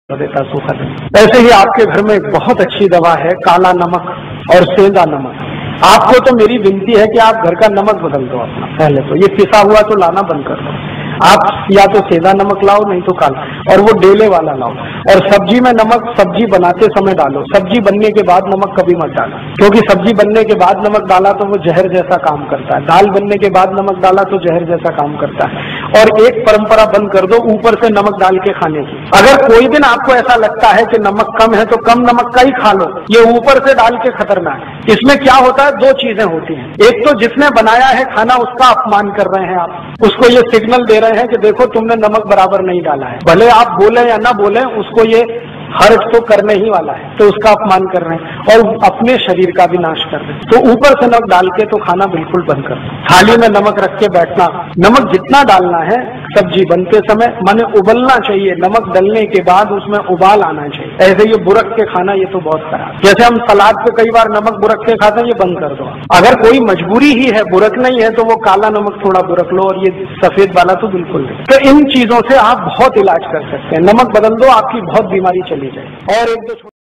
देता सुखद। ऐसे ही आपके घर में एक बहुत अच्छी दवा है काला नमक और सेंधा नमक। आपको तो मेरी विनती है कि आप घर का नमक बदल दो अपना। पहले तो ये पिसा हुआ तो लाना बंद कर दो। आप या तो सेंधा नमक लाओ नहीं तो काला, और वो डेले वाला लाओ। और सब्जी में नमक सब्जी बनाते समय डालो, सब्जी बनने के बाद नमक कभी मत डालो, क्योंकि सब्जी बनने के बाद नमक डाला तो वो जहर जैसा काम करता है। दाल बनने के बाद नमक डाला तो जहर जैसा काम करता है। और एक परंपरा बंद कर दो ऊपर से नमक डाल के खाने की। अगर कोई दिन आपको ऐसा लगता है कि नमक कम है तो कम नमक का ही खा लो, ये ऊपर से डाल के खतरनाक है। इसमें क्या होता है, दो चीजें होती हैं। एक तो जिसने बनाया है खाना उसका अपमान कर रहे हैं आप, उसको ये सिग्नल दे रहे हैं कि देखो तुमने नमक बराबर नहीं डाला है। भले आप बोले या ना बोले, उसको ये हर्ट तो करने ही वाला है, तो उसका अपमान कर रहे हैं और अपने शरीर का भी नाश कर रहे हैं। तो ऊपर से नमक डाल के तो खाना बिल्कुल बंद कर दो। थाली में नमक रख के बैठना, नमक जितना डालना है सब्जी बनते समय माने उबलना चाहिए, नमक डलने के बाद उसमें उबाल आना चाहिए। ऐसे ये बुरक के खाना ये तो बहुत खराब। जैसे हम सलाद पे कई बार नमक बुरक के खाते हैं, ये बंद कर दो। अगर कोई मजबूरी ही है, बुरक नहीं है, तो वो काला नमक थोड़ा बुरक लो और ये सफेद वाला तो बिल्कुल नहीं। तो इन चीजों से आप बहुत इलाज कर सकते हैं। नमक बदल दो, आपकी बहुत बीमारी चली जाए। और एक दो